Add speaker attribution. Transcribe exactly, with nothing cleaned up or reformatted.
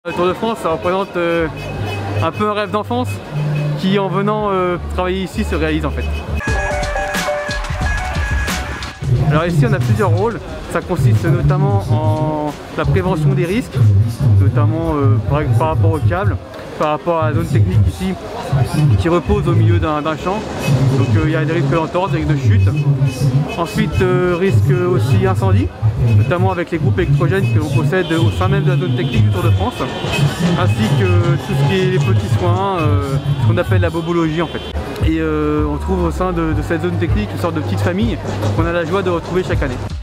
Speaker 1: Le Tour de France, ça représente euh, un peu un rêve d'enfance qui, en venant euh, travailler ici, se réalise en fait. Alors ici, on a plusieurs rôles. Ça consiste notamment en la prévention des risques, notamment euh, par, par rapport au câble, par rapport à la zone technique ici qui repose au milieu d'un champ. Donc il euh, y a des risques d'entorse, des risques de chute. Ensuite, euh, risque aussi incendie, notamment avec les groupes électrogènes que l'on possède au sein même de la zone technique du Tour de France, ainsi que tout ce qui est les petits soins, euh, ce qu'on appelle la bobologie en fait. Et euh, on trouve au sein de, de cette zone technique une sorte de petite famille qu'on a la joie de retrouver chaque année.